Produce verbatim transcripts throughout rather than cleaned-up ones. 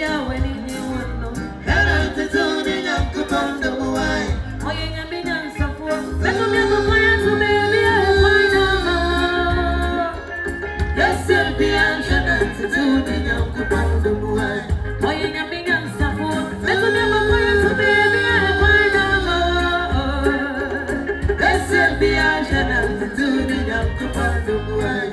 ya when you want no. Hera te tuni nyankupon do muai. Oye nyami nyansafu. Beto miako kwaya tu baby I find out. Yes Sylvia hera te tuni nyankupon do muai. Oye nyami nyansafu. Beto miako kwaya tu baby I find out. Yes Sylvia hera te tuni nyankupon do muai.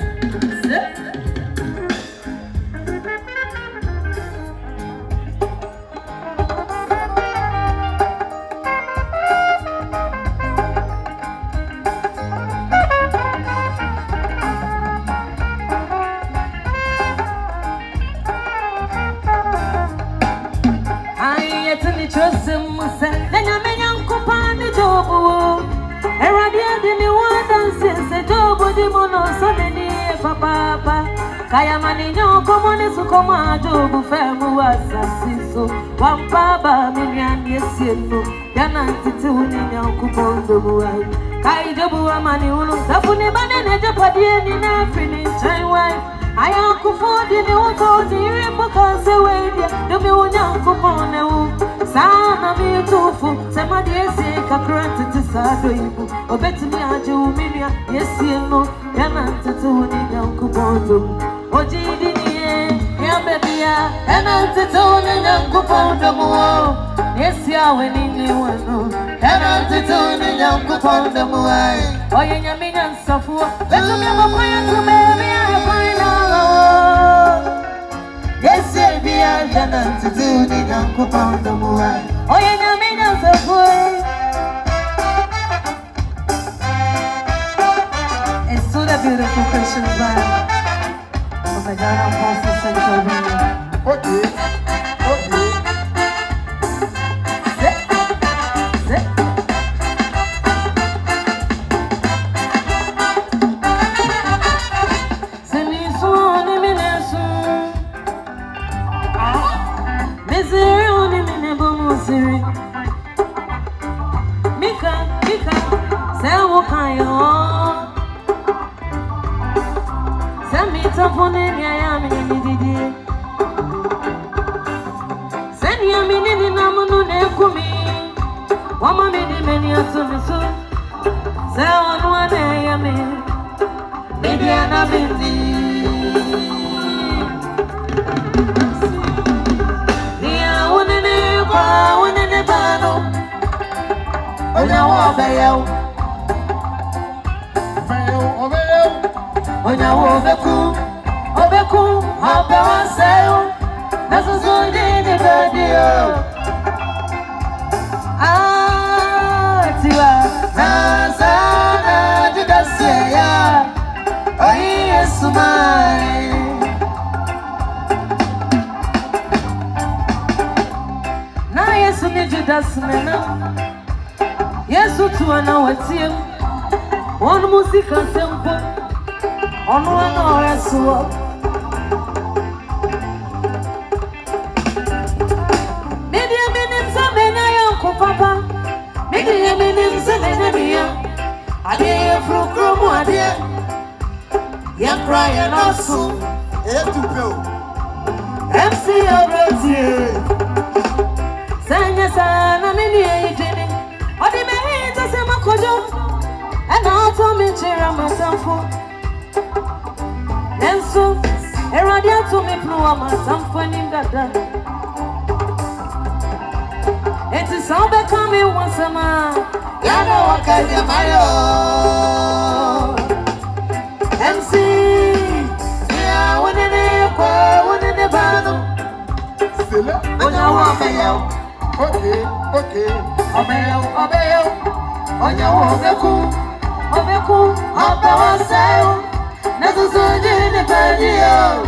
Kaya maninyo komone sukoma jobu femu wasasiso wampaba minyani yesienu yana ntituni nyankupondo muwai kai jobu amani unu dafuni banene jopadiye ni nafini chaiwai aya kufodi ni uko ni rimbo kase wedia dumi unyankupone u sana mitufu sema diesi kakrante tisado ibu obeti mi aje uminia yesienu yana ntituni nyankupondo Ojidi niye, ya bebia, ena tituni nyankupondo muo. Yesi awe nini wano, ena tituni nyankupondo muai. Oye nyami nyansafuwa, lesu miyama kwaya tu baby I find out. Yesi ebia, ena tituni nyankupondo muai. Oye nyami nyansafuwa. It's so the beautiful Christian vibe. I got on Pastor Central Valley. Okay, okay. Sit, sit. Semi suoni minesu. Misery oni minebo musiri. Mika, Mika, sewo kayo. Safone mi ayami ni didi. Seni amini ni namunu ne kumi. Wama mi di meni atumisu. Se onu ane yami. Midi anabindi. Niya unene kwa unene bano. Onya wabeyo. Obeyo, obeyo. Onya wabeku. Obeku, hape waseyo, nasusundi ni bedio. Ah, tiwa, nazana judaseya, oyi Yesu mai. Na Yesu ni Judas nena, Yesu tuwa na watiem, wanu musika sempo, onu wana Yesuwa. Papa, make the eminence and enemy. I dare from Cromodia. You're crying also. M C already. Sanya sana mini agent. What the man is a macojo. And I told me to myself. And so, Eradia to me, Plua, myself, when in that. It is all becoming once a man. Yana wakaya mayo. M C. Yeah, one in the car, one in the bottom. Still, on your wabayo. Okay, okay. Obeyo, obeyo. On your wabaku. Obeku, Obewa sayo. Nazuzuji ni pedio.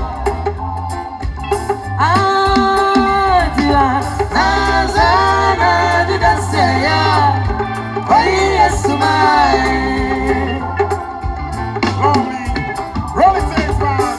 Ah, dear. Nazana judaseya, oyi Yesu mai. Rolling, rolling things man.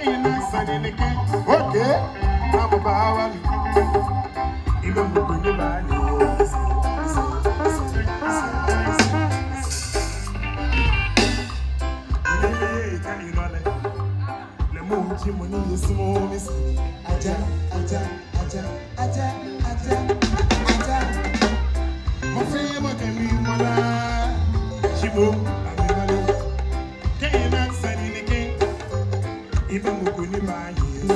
Can you send in the game? Okay, I'm a power. Even the good man, can you know that? The moon, money is small, Miss Aja, Aja, Aja, Aja, Aja, Aja. My friend, can you mala? She won't. Can you send in the game? Even the good man.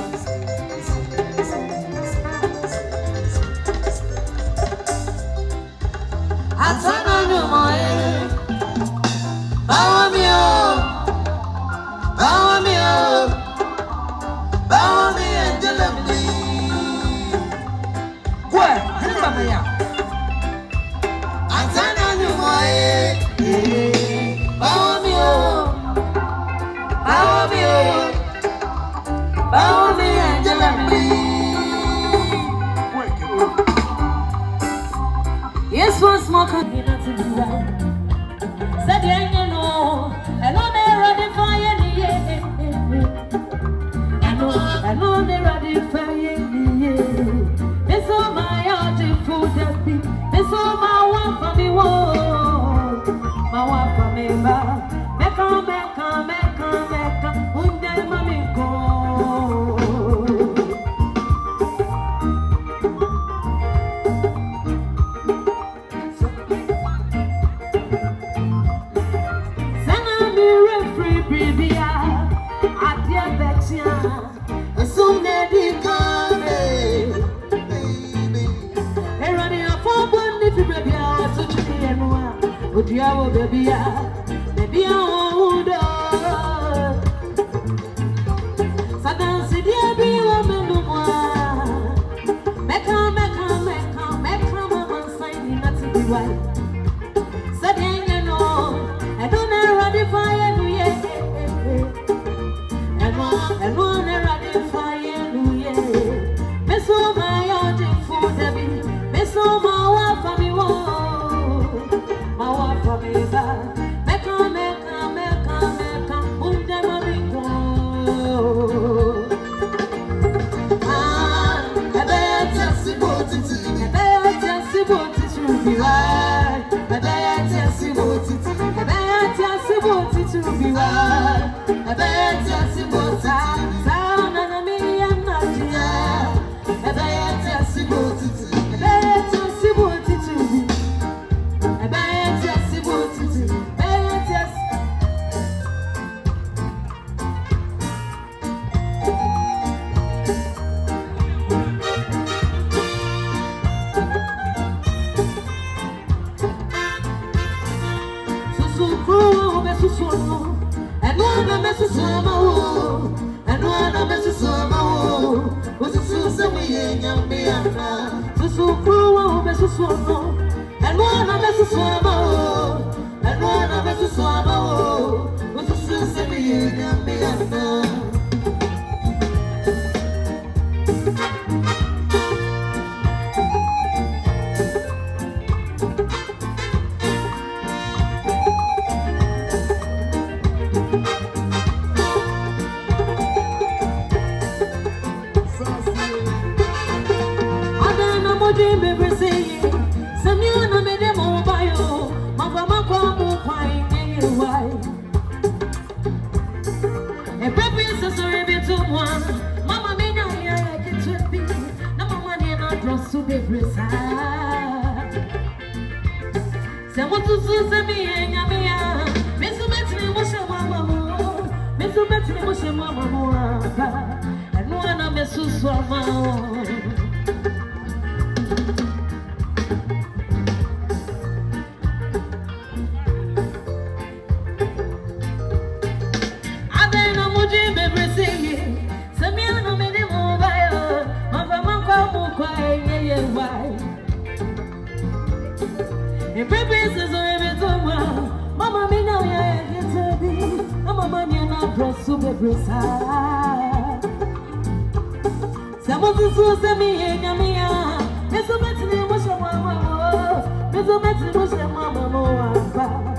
Yes, once more, could be not to be right. Said, you know, I know they're ready for you. I know, I know they're ready for you. It's all my heart food that be. It's all my one for me, whoa. My one for me, ma. Make on, make on, make on, make on. One day, mommy, go. Diabo bebia, bebia oudo. Satan si diabi o menumwa. Meka meka meka meka mama sign not to be right. Satan you know, I don't know ready for you yeah. And one and one ready for you yeah. Me so my own food debi, me so my wife for me wo.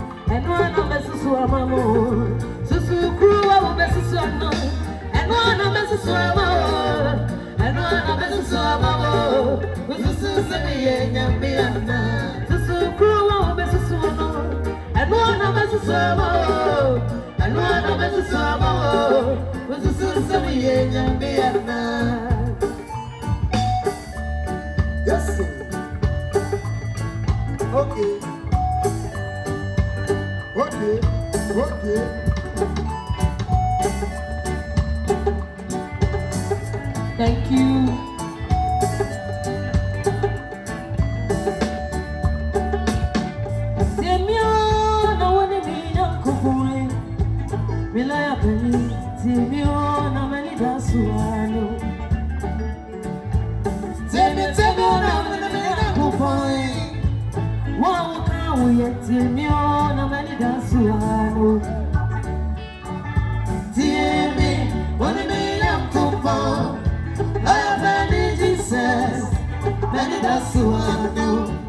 Susu crew, I will be so no, and one of swama, and one of us swama, was a Susani and Yambiana, Susu Kruo, Missus Swama, and one of us swama, and one of us swama, was a Susani and Yambiana. Yes, sir. Okay. Okay. Okay. Thank you. Simeon, I want to be your boy. Rely upon me. Simeon, I'm a little swallow. Simeon, Simeon, I'm a little boy. Wow, how we are Simeon, I'm a little swallow. Simeon, what a million coupon. I have any Jesus, many that's who I know.